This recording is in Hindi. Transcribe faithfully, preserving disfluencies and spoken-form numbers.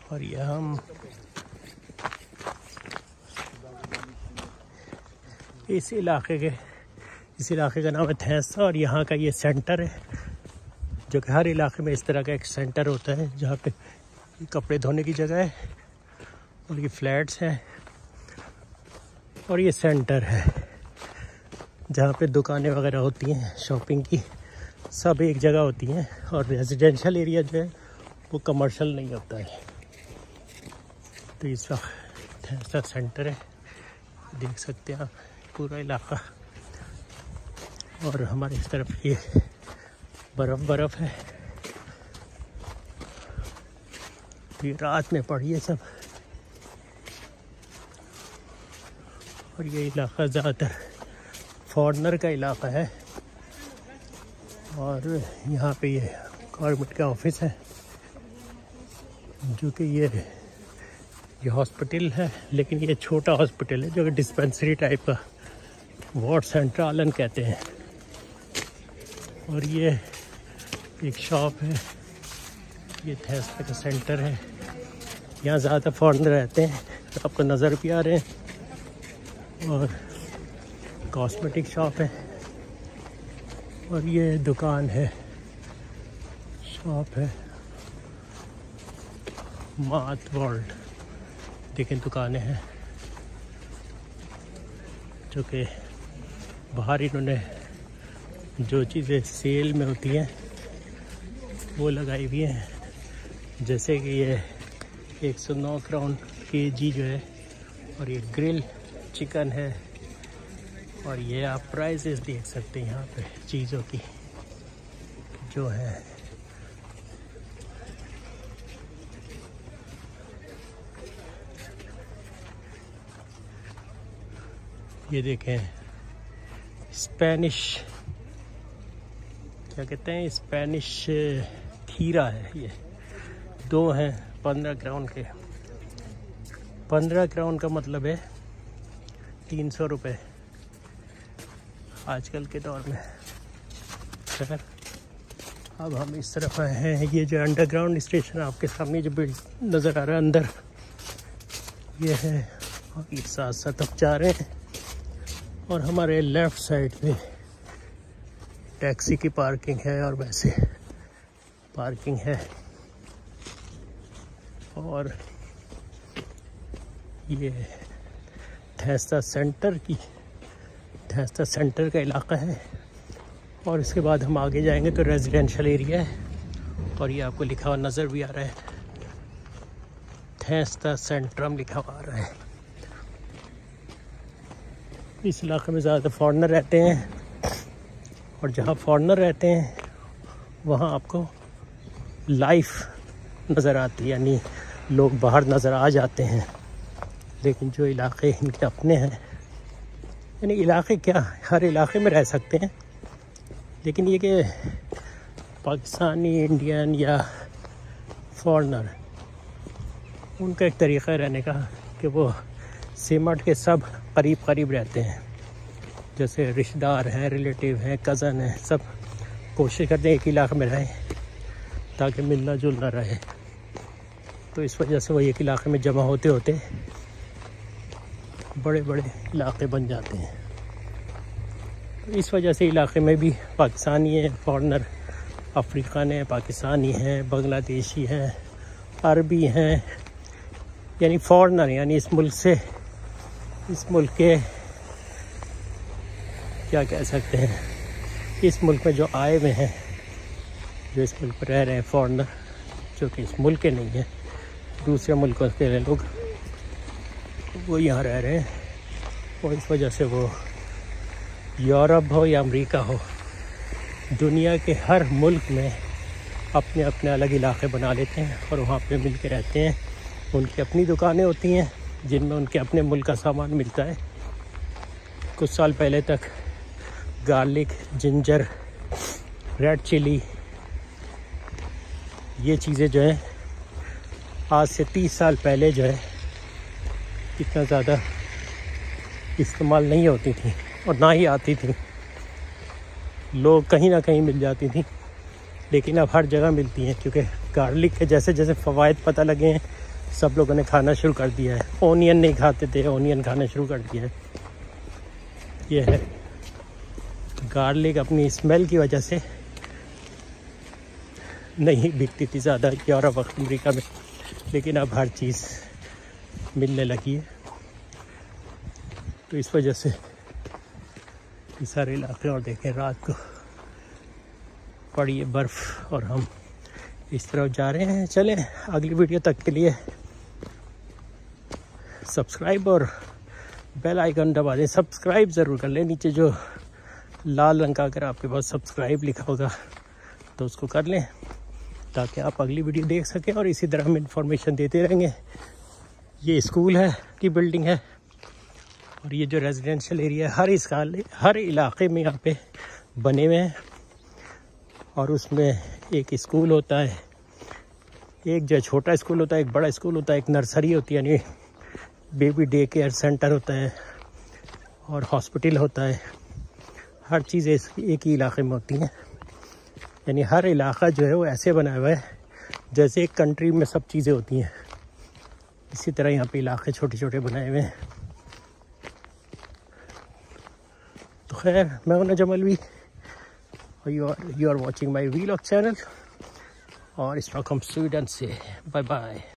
और ये हम इस इलाके के इस इलाके का नाम है थैंसा और यहाँ का ये सेंटर है, जो कि हर इलाके में इस तरह का एक सेंटर होता है जहाँ पे कपड़े धोने की जगह है और ये फ्लैट्स हैं और ये सेंटर है जहाँ पे दुकानें वगैरह होती हैं, शॉपिंग की सब एक जगह होती हैं। और रेजिडेंशियल एरिया जो है वो कमर्शियल नहीं होता है। तो इस वक्त थैंसा सेंटर है, देख सकते हैं आप पूरा इलाका। और हमारे इस तरफ ये बर्फ़ बर्फ़ है। तो ये रात में पड़ी है सब। और ये इलाका ज़्यादातर फॉरेनर का इलाका है और यहाँ पे ये गवर्नमेंट का ऑफिस है, जो कि ये ये हॉस्पिटल है, लेकिन ये छोटा हॉस्पिटल है जो कि डिस्पेंसरी टाइप का, वार्ड सेंटर आलन कहते हैं। और ये एक शॉप है, ये थैंसा का सेंटर है। यहाँ ज़्यादा फॉरेनर रहते हैं, आपको नज़र भी आ रहे हैं। और कॉस्मेटिक शॉप है और ये दुकान है, शॉप है मात वर्ल्ड। देखें दुकानें हैं जो कि बाहर इन्होंने जो चीज़ें सेल में होती हैं वो लगाई हुई हैं, जैसे कि ये एक सौ नौ क्राउन के जी जो है और ये ग्रिल चिकन है। और ये आप प्राइसेस देख सकते हैं यहाँ पे चीज़ों की जो है। ये देखें स्पेनिश क्या कहते हैं, स्पेनिश खीरा है। ये दो हैं पंद्रह क्राउन के। पंद्रह क्राउन का मतलब है तीन सौ रुपये आजकल के दौर में। खैर अब हम इस तरफ आए हैं, ये जो अंडरग्राउंड स्टेशन आपके सामने जो बिल्ड नज़र आ रहा है अंदर, ये है। और ये साथ साथ अब जा रहे हैं और हमारे लेफ़्ट साइड पे टैक्सी की पार्किंग है और वैसे पार्किंग है। और ये थैंसा सेंटर की थैंसा सेंटर का इलाका है। और इसके बाद हम आगे जाएंगे तो रेजिडेंशियल एरिया है और ये आपको लिखा हुआ नज़र भी आ रहा है, थैंसा सेंट्रम लिखा हुआ आ रहा है। इस इलाके में ज़्यादा फॉरेनर रहते हैं और जहाँ फॉरेनर रहते हैं वहाँ आपको लाइफ नज़र आती है, यानी लोग बाहर नज़र आ जाते हैं। लेकिन जो इलाके इनके अपने हैं, यानी इलाके क्या हर इलाके में रह सकते हैं, लेकिन ये कि पाकिस्तानी, इंडियन या फॉरेनर, उनका एक तरीक़ा रहने का कि वो सिमट के सब करीब करीब रहते हैं। जैसे रिश्तेदार हैं, रिलेटिव हैं, कज़न हैं, सब कोशिश करते हैं एक इलाके में रहें ताकि मिलना जुलना रहे। तो इस वजह से वो एक इलाके में जमा होते होते बड़े बड़े इलाके बन जाते हैं। तो इस वजह से इलाके में भी पाकिस्तानी हैं, फॉरेनर, अफ्रीकन हैं, पाकिस्तानी हैं, बांग्लादेशी हैं, अरबी हैं, यानी फॉरेनर, यानी इस मुल्क से इस मुल्क के क्या कह सकते हैं, इस मुल्क में जो आए हुए हैं, जो इस मुल्क पर रह रहे हैं फॉरेनर, जो कि इस मुल्क के नहीं हैं, दूसरे मुल्कों के लोग, वो यहाँ रह रहे हैं। और इस वजह से वो यूरोप हो या अमेरिका हो, दुनिया के हर मुल्क में अपने अपने अलग इलाके बना लेते हैं और वहाँ पे मिल के रहते हैं। उनकी अपनी दुकानें होती हैं जिनमें उनके अपने मुल्क का सामान मिलता है। कुछ साल पहले तक गार्लिक, जिंजर, रेड चिली, ये चीज़ें जो हैं आज से तीस साल पहले जो है इतना ज़्यादा इस्तेमाल नहीं होती थी और ना ही आती थी। लोग कहीं ना कहीं मिल जाती थी, लेकिन अब हर जगह मिलती हैं, क्योंकि गार्लिक के जैसे जैसे फ़वाइद पता लगे हैं सब लोगों ने खाना शुरू कर दिया है। ओनियन नहीं खाते थे, ओनियन खाना शुरू कर दिया है। ये है गार्लिक, अपनी स्मेल की वजह से नहीं बिकती थी ज़्यादा यूरोप और अमेरिका में, लेकिन अब हर चीज़ मिलने लगी है। तो इस वजह से ये सारे इलाके, और देखें रात को पड़ी है बर्फ़ और हम इस तरफ जा रहे हैं। चलें, अगली वीडियो तक के लिए सब्सक्राइब और बेल आइकन दबा दें। सब्सक्राइब ज़रूर कर लें, नीचे जो लाल रंग का अगर आपके पास सब्सक्राइब लिखा होगा तो उसको कर लें, ताकि आप अगली वीडियो देख सकें और इसी तरह हम इंफॉर्मेशन देते रहेंगे। ये स्कूल है की बिल्डिंग है, और ये जो रेजिडेंशियल एरिया है हर इस हर इलाके में यहाँ पे बने हुए हैं। और उसमें एक स्कूल होता है, एक जो छोटा स्कूल होता है, एक बड़ा स्कूल होता है, एक नर्सरी होती है यानी बेबी डे केयर सेंटर होता है, और हॉस्पिटल होता है। हर चीज़ एक ही इलाके में होती हैं, यानी हर इलाका जो है वो ऐसे बनाया हुआ है जैसे एक कंट्री में सब चीज़ें होती हैं। इसी तरह यहाँ पे इलाके छोटे छोटे बनाए हुए हैं। तो खैर, मैं हूं नजम अलवी और you are you are watching my vlog channel, और स्टॉकहोम स्वीडन से। Bye bye.